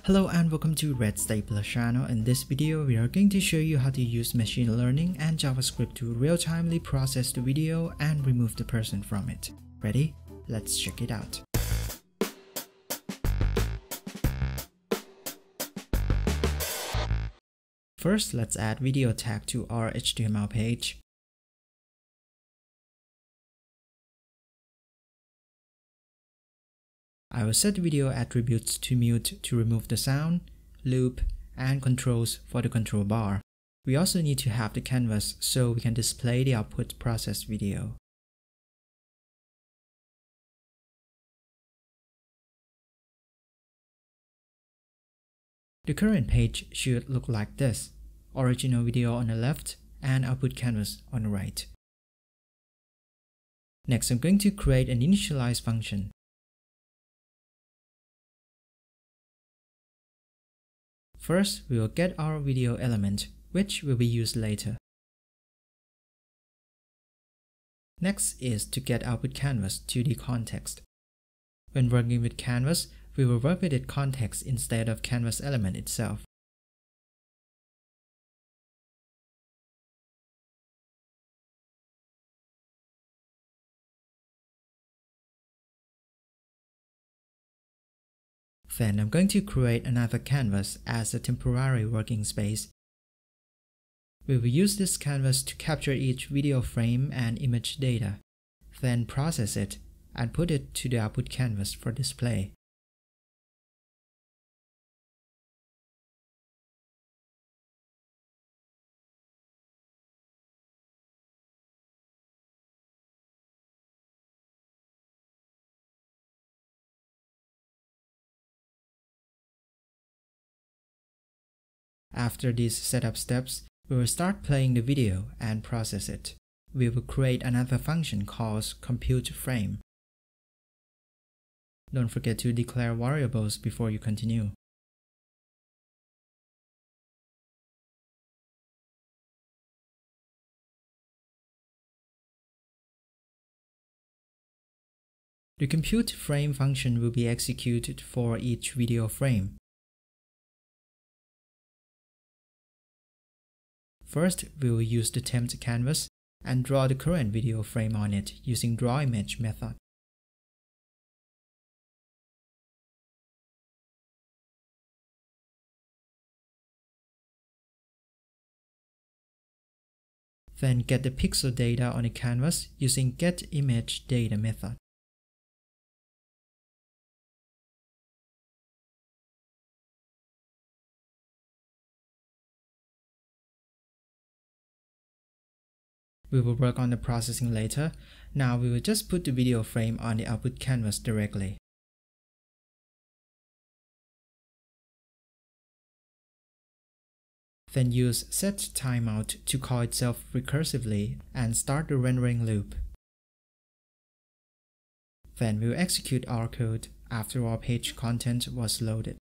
Hello and welcome to Red Stapler channel. In this video, we are going to show you how to use machine learning and JavaScript to real-timely process the video and remove the person from it. Ready? Let's check it out. First, let's add video tag to our HTML page. I will set video attributes to mute to remove the sound, loop, and controls for the control bar. We also need to have the canvas so we can display the output processed video. The current page should look like this: original video on the left and output canvas on the right. Next, I'm going to create an initialize function. First, we will get our video element, which will be used later. Next is to get output canvas to the context. When working with canvas, we will work with its context instead of canvas element itself. Then I'm going to create another canvas as a temporary working space. We will use this canvas to capture each video frame and image data, then process it and put it to the output canvas for display. After these setup steps, we will start playing the video and process it. We will create another function called computeFrame. Don't forget to declare variables before you continue. The computeFrame function will be executed for each video frame. First, we will use the temp canvas and draw the current video frame on it using drawImage method. Then get the pixel data on the canvas using getImageData method. We will work on the processing later. Now we will just put the video frame on the output canvas directly. Then use setTimeout to call itself recursively and start the rendering loop. Then we will execute our code after our page content was loaded.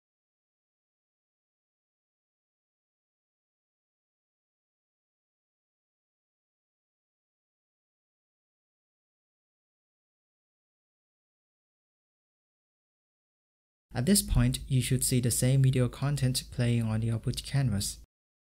At this point, you should see the same video content playing on the output canvas.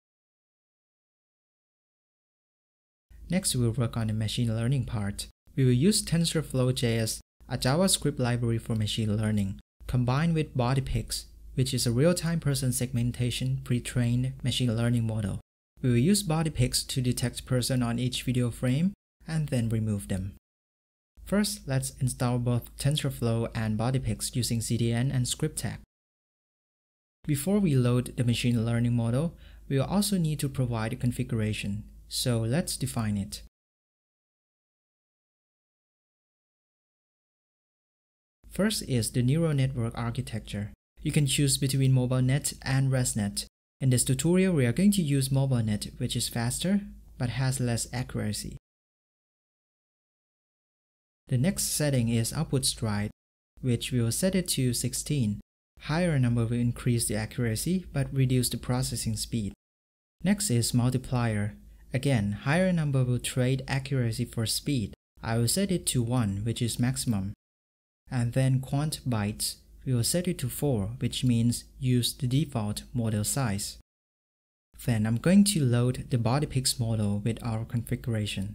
Next, we'll work on the machine learning part. We will use tensorflow.js, a JavaScript library for machine learning, combined with BodyPix, which is a real-time person segmentation pre-trained machine learning model. We will use BodyPix to detect person on each video frame and then remove them. First, let's install both TensorFlow and BodyPix using CDN and script tag. Before we load the machine learning model, we will also need to provide a configuration, so let's define it. First is the neural network architecture. You can choose between MobileNet and ResNet. In this tutorial, we are going to use MobileNet, which is faster but has less accuracy. The next setting is output stride, which we will set it to 16. Higher number will increase the accuracy but reduce the processing speed. Next is multiplier. Again, higher number will trade accuracy for speed. I will set it to 1, which is maximum. And then quant bytes, we will set it to 4, which means use the default model size. Then I'm going to load the BodyPix model with our configuration.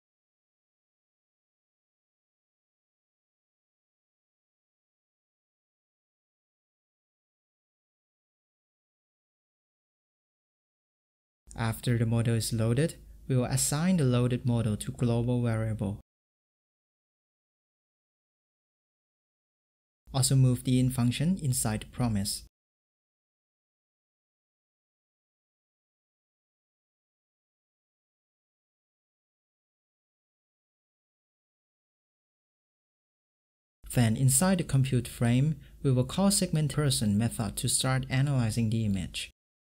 After the model is loaded, we will assign the loaded model to global variable. Also move the in function inside the promise. Then inside the compute frame, we will call segmentation method to start analyzing the image.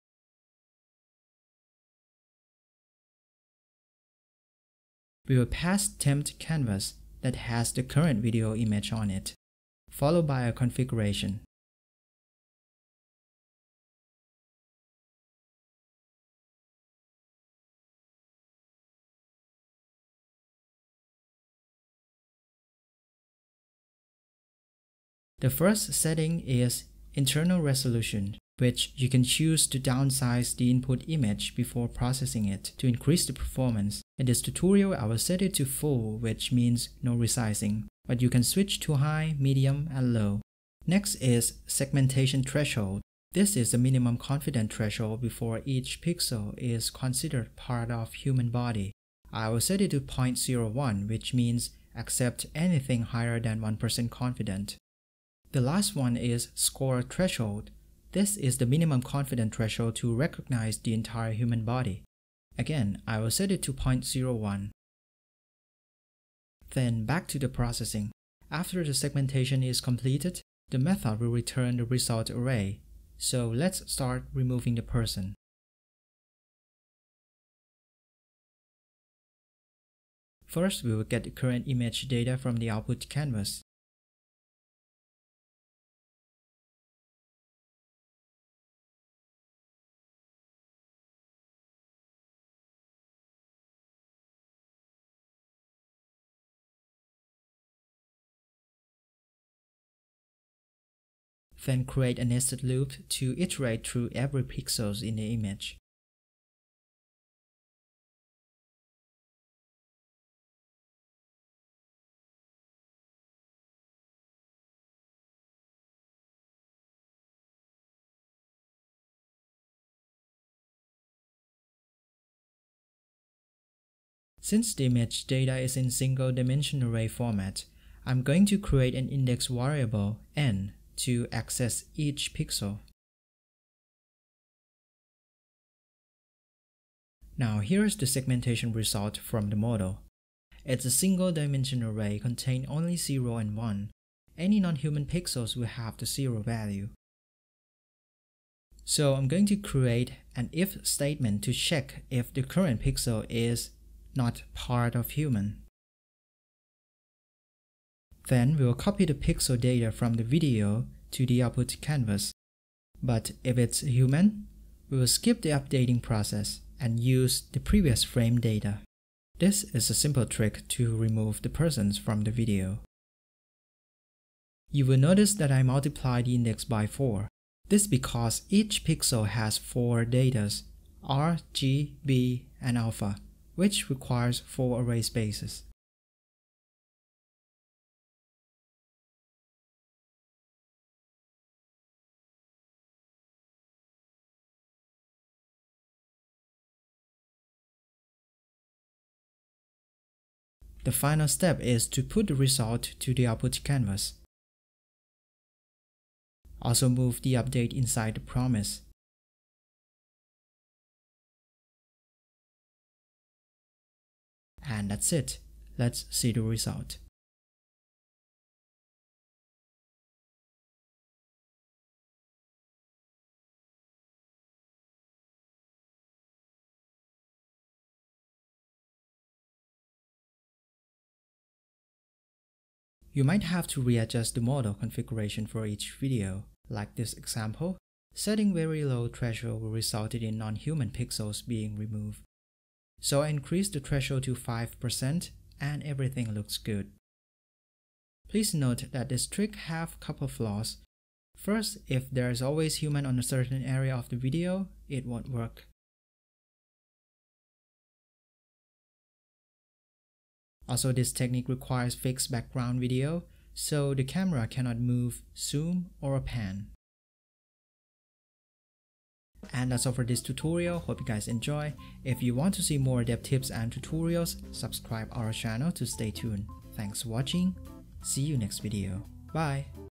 We will pass temp canvas that has the current video image on it, followed by a configuration. The first setting is internal resolution, which you can choose to downsize the input image before processing it to increase the performance. In this tutorial, I will set it to full, which means no resizing, but you can switch to high, medium, and low. Next is segmentation threshold. This is the minimum confidence threshold before each pixel is considered part of human body. I will set it to 0.01, which means accept anything higher than 1% confident. The last one is score threshold. This is the minimum confidence threshold to recognize the entire human body. Again, I will set it to 0.01. Then back to the processing. After the segmentation is completed, the method will return the result array. So let's start removing the person. First, we will get the current image data from the output canvas. Then create a nested loop to iterate through every pixel in the image. Since the image data is in single-dimensional array format, I'm going to create an index variable n to access each pixel. Now here's the segmentation result from the model. It's a single-dimensional array containing only 0 and 1. Any non-human pixels will have the 0 value. So I'm going to create an if statement to check if the current pixel is not part of human. Then we will copy the pixel data from the video to the output canvas. But if it's human, we will skip the updating process and use the previous frame data. This is a simple trick to remove the persons from the video. You will notice that I multiply the index by 4. This is because each pixel has 4 datas, R, G, B, and alpha, which requires 4 array spaces. The final step is to put the result to the output canvas. Also move the update inside the promise. And that's it. Let's see the result. You might have to readjust the model configuration for each video. Like this example, setting very low threshold will result in non-human pixels being removed. So I increased the threshold to 5% and everything looks good. Please note that this trick has a couple flaws. First, if there is always human on a certain area of the video, it won't work. Also, this technique requires fixed background video, so the camera cannot move, zoom, or pan. And that's all for this tutorial. Hope you guys enjoy. If you want to see more dev tips and tutorials, subscribe our channel to stay tuned. Thanks for watching. See you next video. Bye.